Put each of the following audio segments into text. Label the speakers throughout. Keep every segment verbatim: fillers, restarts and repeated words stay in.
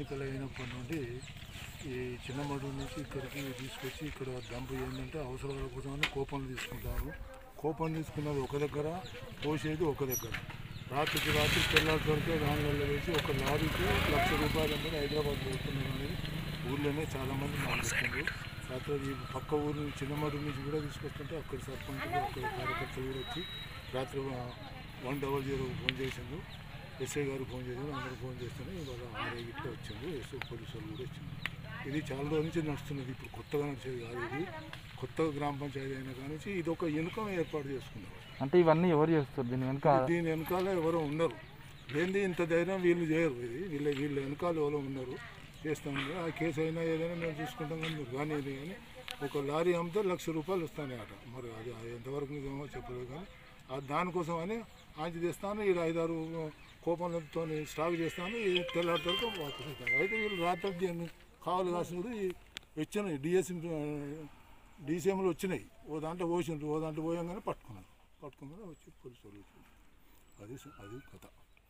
Speaker 1: ఎన్నికలు అయినప్పటి నుండి ఈ చిన్నమడుగు నుంచి ఇక్కడికి తీసుకొచ్చి ఇక్కడ డంప్ ఏంటంటే అవసరాల కోసమని కూపన్లు తీసుకుంటారు. కూపన్ తీసుకున్నది ఒక దగ్గర, పోసేది ఒక దగ్గర. రాత్రికి రాత్రి తెల్లారితోటే దానివల్ల వేసి ఒక లారీకి లక్ష రూపాయలు అనేది హైదరాబాద్ పోతున్నారు అనేది ఊళ్ళోనే చాలామంది మాట్లాడుతున్నారు. రాత్రి ఈ పక్క ఊరు నుంచి చిన్నమడుగు నుంచి కూడా తీసుకొస్తుంటే అక్కడ సర్పంచులు అక్కడ కార్యకర్తలు కూడా వచ్చి రాత్రి వన్ డబల్ జీరో ఫోన్ చేసిండు, ఎస్ఐ గారు ఫోన్ చేసిండు, అందరూ ఫోన్ చేస్తేనే ఇవాళ ఆర్ఐ గిట్ట వచ్చిండు, ఎస్ఐ పోలీసు వాళ్ళు కూడా వచ్చింది. ఇది చాలా రోజుల నుంచి నడుస్తున్నది, ఇప్పుడు కొత్తగా నడిచేది కాదు. ఇది కొత్తగా గ్రామ పంచాయతీ అయినా కానీ ఇది ఒక ఇన్కమ్ ఏర్పాటు చేసుకున్నారు.
Speaker 2: అంటే ఇవన్నీ ఎవరు చేస్తారు? దీని వెనక
Speaker 1: దీని వెనకాల ఎవరో ఉన్నారు. ఏంది ఇంత ధైర్యం వీళ్ళు చేయరు. ఇది వీళ్ళ వీళ్ళ వెనకాల ఎవరో ఉన్నారు, చేస్తాం. ఆ కేసు అయినా ఏదైనా మేము చూసుకుంటాం కానీ మీరు కానీ ఇది కానీ ఒక లారీ అమ్మితే లక్ష రూపాయలు వస్తాయి అట. మరి అది ఎంతవరకు నిజమో చెప్పలేదు కానీ దానికోసం అని ఆంచి తెస్తాను, ఈ ఐదారు కూపన్లతో స్టాక్ చేస్తాను, ఈ తెల్లారి వరకు వాపస్ అవుతాను. అయితే వీళ్ళు రాత్రి దీన్ని కావాలి కాసినప్పుడు వచ్చినాయి, డిఎస్ఎం డీసీఎంలు వచ్చినాయి. ఓ దాంట్లో పోసిండ్రు, ఓ దాంట్లో పోయంగానే పట్టుకున్నారు. పట్టుకున్నారు వచ్చి పోలీసు వాళ్ళు వచ్చి అది అది కథ.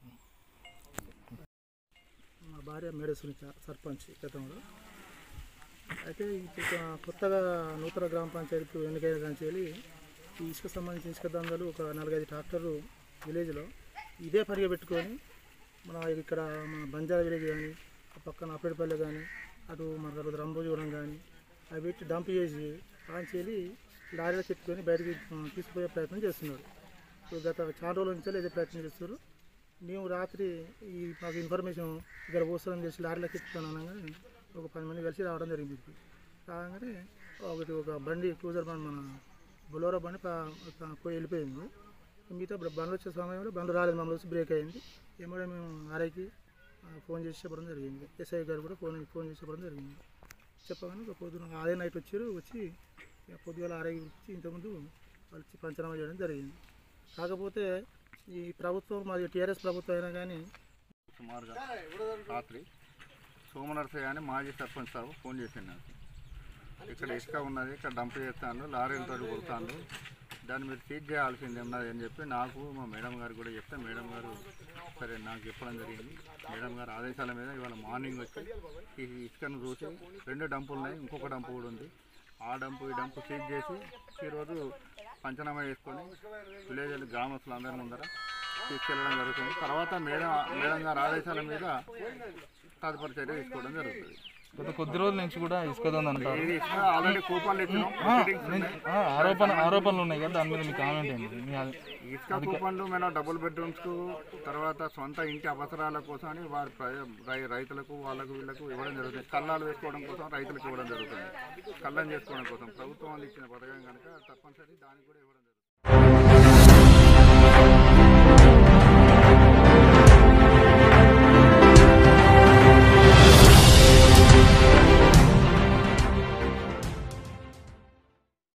Speaker 3: మా భార్య మేడేశ్వరి సర్పంచ్ గతంలో. అయితే కొత్తగా నూతన గ్రామ పంచాయతీ ఎన్నికైన కానీ వెళ్ళి ఈ ఇసుక సంబంధించిన ఇసుక దందాలు ఒక నాలుగైదు ట్రాక్టర్లు విలేజ్లో ఇదే పనిగా పెట్టుకొని మన ఇక్కడ మన బంజారా విలేజ్ కానీ పక్కన అప్పేటిపల్లి కానీ అటు మన తర్వాత రంభోజవరం కానీ అవి పెట్టి డంప్ చేసి కాంచేలి లారీలో పెట్టుకొని బయటకి తీసుకుపోయే ప్రయత్నం చేస్తున్నారు. గత చాలా రోజుల నుంచి ఇదే ప్రయత్నం చేస్తున్నారు. మేము రాత్రి ఈ మాకు ఇన్ఫర్మేషన్ ఇక్కడ పోస్తారని తెలిసి లారీలోకి ఎత్తుతాను అనగానే ఒక పది మంది కలిసి రావడం జరిగింది. రాగానే ఒకటి ఒక బండి క్రూజర్ బండి మన బొలోరో బండి పోయి వెళ్ళిపోయింది. మిగతా బండ్లు వచ్చే సమయంలో బండ్లు రాలేదు, మమ్మల్ని వచ్చి బ్రేక్ అయింది. ఏమో మేము ఆర్ఐకి ఫోన్ చేసి చెప్పడం జరిగింది. ఎస్ఐ గారు కూడా ఫోన్ ఫోన్ చేసి చెప్పడం జరిగింది. చెప్పగానే ఒక పొద్దున అదే నైట్ వచ్చారు. వచ్చి పొద్దుగాల ఆర్ఐకి వచ్చి ఇంతకుముందు వాళ్ళు పంచనామా చేయడం జరిగింది. కాకపోతే ఈ ప్రభుత్వం మాది టీఆర్ఎస్ ప్రభుత్వం అయినా కానీ
Speaker 4: సుమారుగా రాత్రి సోమనరసయ్య అని మాజీ సర్పంచ్ సాబు ఫోన్ చేశాను నాకు. ఇక్కడ ఇసుక ఉన్నది, ఇక్కడ డంప్ చేస్తాను, లారీలతో కొడతాను, దాన్ని మీరు సీజ్ చేయాల్సింది ఉన్నది అని చెప్పి నాకు మా మేడం గారు కూడా చెప్తే మేడం గారు సరే నాకు చెప్పడం జరిగింది. మేడం గారు ఆదేశాల మీద ఇవాళ మార్నింగ్ వచ్చి ఈ ఇసుకను చూసి రెండు డంపులు ఉన్నాయి, ఇంకొక డంపు కూడా ఉంది, ఆ డంపు ఈ డంపు సీజ్ చేసి ఈరోజు పంచనామా చేసుకొని విలేజ్ గ్రామస్తులు అందరి ముందర తీసుకెళ్ళడం జరుగుతుంది. తర్వాత మేడం మేడం గారి ఆదేశాల మీద తదుపరి చర్య తీసుకోవడం జరుగుతుంది.
Speaker 2: గత కొద్ది రోజుల నుంచి కూడా ఇసుక దందంటారు.
Speaker 4: ఆల్రెడీ కూపన్లు ఇచ్చినాం,
Speaker 2: ఆరోపణ ఆరోపణలు ఉన్నాయి కదా, దాని మీద మీ కామెంట్ ఏంటి?
Speaker 4: ఇసుక కూపన్లు మేము డబుల్ బెడ్రూమ్స్కు తర్వాత సొంత ఇంటి అవసరాల కోసం అని వారి రైతులకు వాళ్ళకు వీళ్ళకు ఇవ్వడం జరుగుతుంది. కళ్ళాలు వేసుకోవడం కోసం రైతులకు ఇవ్వడం జరుగుతుంది. కళ్ళం చేసుకోవడం కోసం ప్రభుత్వం వాళ్ళు ఇచ్చిన పథకం కనుక తప్పనిసరి దానికి కూడా ఇవ్వడం జరుగుతుంది.